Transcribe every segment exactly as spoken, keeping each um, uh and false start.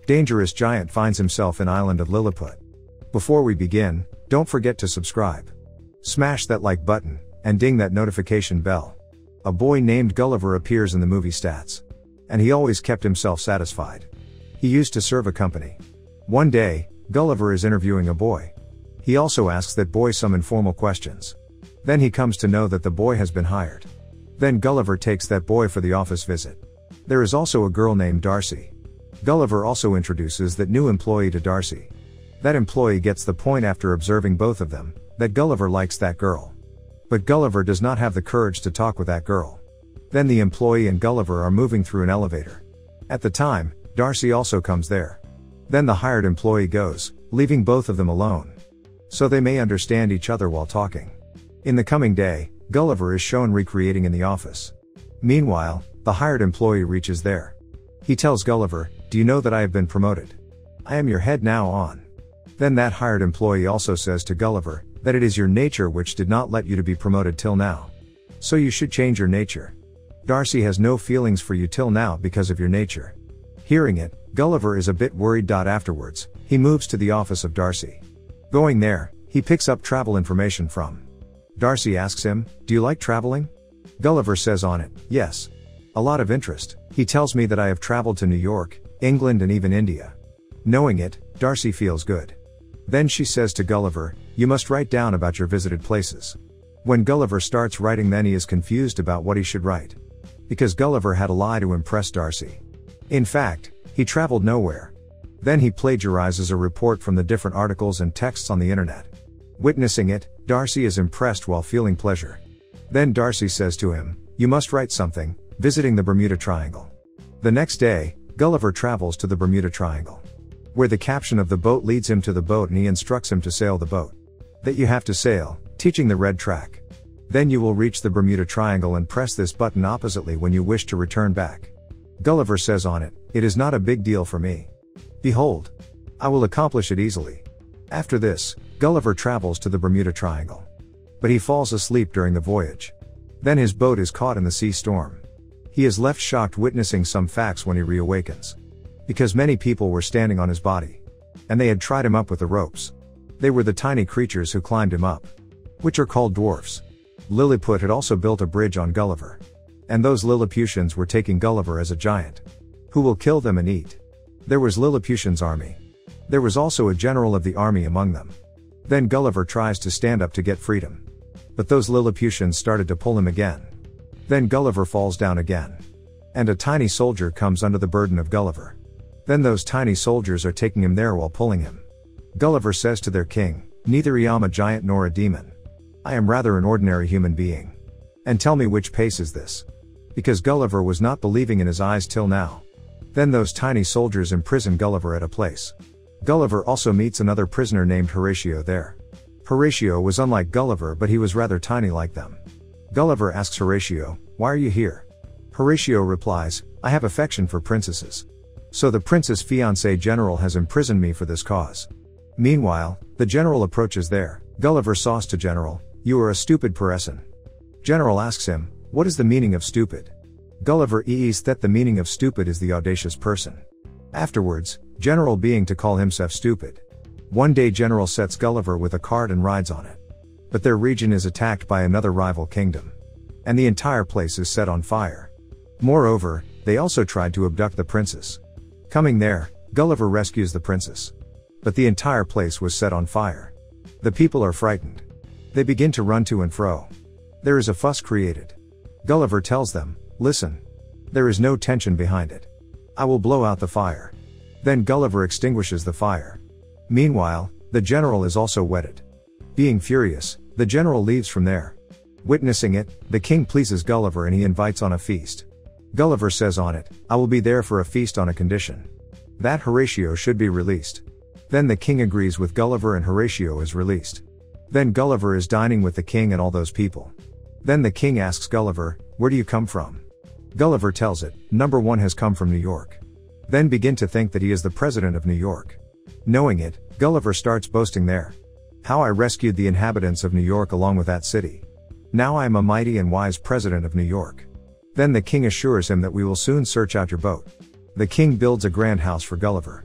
Dangerous giant finds himself in island of Lilliput. Before we begin, don't forget to subscribe. Smash that like button, and ding that notification bell. A boy named Gulliver appears in the movie stats. And he always kept himself satisfied. He used to serve a company. One day, Gulliver is interviewing a boy. He also asks that boy some informal questions. Then he comes to know that the boy has been hired. Then Gulliver takes that boy for the office visit. There is also a girl named Darcy. Gulliver also introduces that new employee to Darcy. That employee gets the point after observing both of them, that Gulliver likes that girl. But Gulliver does not have the courage to talk with that girl. Then the employee and Gulliver are moving through an elevator. At the time, Darcy also comes there. Then the hired employee goes, leaving both of them alone. So they may understand each other while talking. In the coming day, Gulliver is shown recreating in the office. Meanwhile, the hired employee reaches there. He tells Gulliver, "Do you know that I have been promoted? I am your head now on." Then that hired employee also says to Gulliver, that it is your nature which did not let you to be promoted till now. So you should change your nature. Darcy has no feelings for you till now because of your nature. Hearing it, Gulliver is a bit worried. Afterwards, he moves to the office of Darcy. Going there, he picks up travel information from. Darcy asks him, "Do you like traveling?" Gulliver says on it, "Yes. A lot of interest." He tells me that I have traveled to New York, England and even India. Knowing it, Darcy feels good. Then she says to Gulliver, "You must write down about your visited places." When Gulliver starts writing, then he is confused about what he should write. Because Gulliver had a lie to impress Darcy. In fact, he traveled nowhere. Then he plagiarizes a report from the different articles and texts on the internet. Witnessing it, Darcy is impressed while feeling pleasure. Then Darcy says to him, "You must write something, visiting the Bermuda Triangle." The next day, Gulliver travels to the Bermuda Triangle. Where the captain of the boat leads him to the boat and he instructs him to sail the boat. That you have to sail, teaching the red track. Then you will reach the Bermuda Triangle and press this button oppositely when you wish to return back. Gulliver says on it, "It is not a big deal for me. Behold, I will accomplish it easily." After this, Gulliver travels to the Bermuda Triangle. But he falls asleep during the voyage. Then his boat is caught in the sea storm. He is left shocked witnessing some facts when he reawakens. Because many people were standing on his body. And they had tried him up with the ropes. They were the tiny creatures who climbed him up. Which are called dwarfs. Lilliput had also built a bridge on Gulliver. And those Lilliputians were taking Gulliver as a giant. Who will kill them and eat. There was Lilliputians' army. There was also a general of the army among them. Then Gulliver tries to stand up to get freedom. But those Lilliputians started to pull him again. Then Gulliver falls down again. And a tiny soldier comes under the burden of Gulliver. Then those tiny soldiers are taking him there while pulling him. Gulliver says to their king, "Neither I am a giant nor a demon. I am rather an ordinary human being. And tell me which pace is this?" Because Gulliver was not believing in his eyes till now. Then those tiny soldiers imprison Gulliver at a place. Gulliver also meets another prisoner named Horatio there. Horatio was unlike Gulliver, but he was rather tiny like them. Gulliver asks Horatio, "Why are you here?" Horatio replies, "I have affection for princesses. So the princess fiancé general has imprisoned me for this cause." Meanwhile, the general approaches there. Gulliver says to General, "You are a stupid person." General asks him, "What is the meaning of stupid?" Gulliver says that the meaning of stupid is the audacious person. Afterwards, General being to call himself stupid. One day General sets Gulliver with a cart and rides on it. But their region is attacked by another rival kingdom. And the entire place is set on fire. Moreover, they also tried to abduct the princess. Coming there, Gulliver rescues the princess. But the entire place was set on fire. The people are frightened. They begin to run to and fro. There is a fuss created. Gulliver tells them, "Listen. There is no tension behind it. I will blow out the fire." Then Gulliver extinguishes the fire. Meanwhile, the general is also wetted. Being furious, the general leaves from there. Witnessing it, the king pleases Gulliver and he invites on a feast. Gulliver says on it, "I will be there for a feast on a condition. That Horatio should be released." Then the king agrees with Gulliver and Horatio is released. Then Gulliver is dining with the king and all those people. Then the king asks Gulliver, "Where do you come from?" Gulliver tells it, "Number one has come from New York." Then begin to think that he is the president of New York. Knowing it, Gulliver starts boasting there. "How I rescued the inhabitants of New York along with that city. Now I am a mighty and wise president of New York." Then the king assures him that we will soon search out your boat. The king builds a grand house for Gulliver.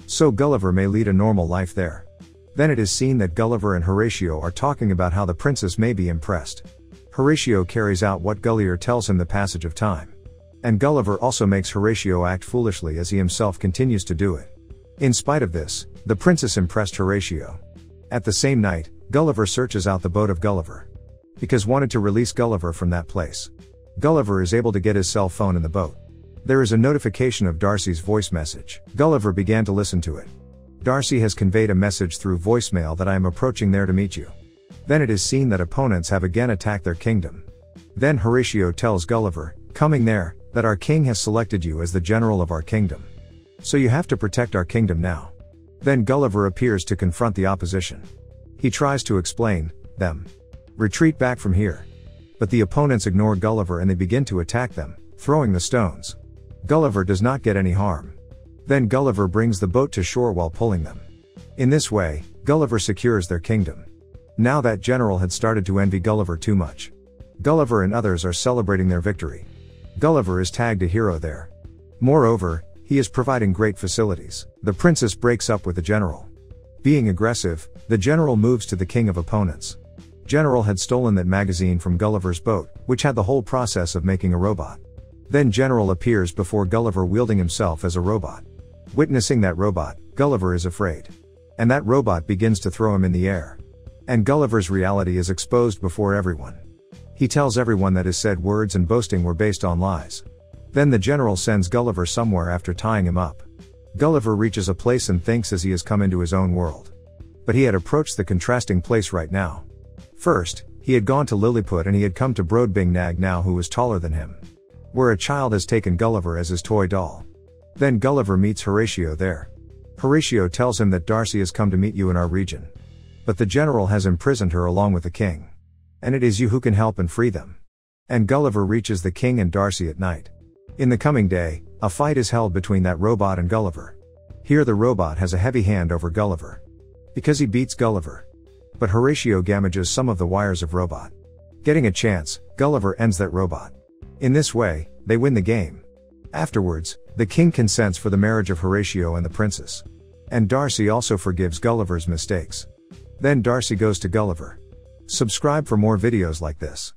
so Gulliver may lead a normal life there. Then it is seen that Gulliver and Horatio are talking about how the princess may be impressed. Horatio carries out what Gulliver tells him, the passage of time. And Gulliver also makes Horatio act foolishly as he himself continues to do it. In spite of this, the princess impressed Horatio. At the same night, Gulliver searches out the boat of Gulliver. Because wanted to release Gulliver from that place. Gulliver is able to get his cell phone in the boat. There is a notification of Darcy's voice message. Gulliver began to listen to it. Darcy has conveyed a message through voicemail that I am approaching there to meet you. Then it is seen that opponents have again attacked their kingdom. Then Horatio tells Gulliver, coming there, that our king has selected you as the general of our kingdom. So you have to protect our kingdom now. Then Gulliver appears to confront the opposition. He tries to explain, them. Retreat back from here. But the opponents ignore Gulliver and they begin to attack them, throwing the stones. Gulliver does not get any harm. Then Gulliver brings the boat to shore while pulling them. In this way, Gulliver secures their kingdom. Now that general had started to envy Gulliver too much. Gulliver and others are celebrating their victory. Gulliver is tagged a hero there. Moreover, he is providing great facilities. The princess breaks up with the general. Being aggressive, the general moves to the king of opponents. General had stolen that magazine from Gulliver's boat, which had the whole process of making a robot. Then General appears before Gulliver wielding himself as a robot. Witnessing that robot, Gulliver is afraid. And that robot begins to throw him in the air. And Gulliver's reality is exposed before everyone. He tells everyone that his said words and boasting were based on lies. Then the general sends Gulliver somewhere after tying him up. Gulliver reaches a place and thinks as he has come into his own world. But he had approached the contrasting place right now. First, he had gone to Lilliput and he had come to Broadbingnag now, who was taller than him. Where a child has taken Gulliver as his toy doll. Then Gulliver meets Horatio there. Horatio tells him that Darcy has come to meet you in our region. But the general has imprisoned her along with the king. And it is you who can help and free them. And Gulliver reaches the king and Darcy at night. In the coming day, a fight is held between that robot and Gulliver. Here the robot has a heavy hand over Gulliver. Because he beats Gulliver. But Horatio damages some of the wires of robot. Getting a chance, Gulliver ends that robot. In this way, they win the game. Afterwards, the king consents for the marriage of Horatio and the princess. And Darcy also forgives Gulliver's mistakes. Then Darcy goes to Gulliver. Subscribe for more videos like this.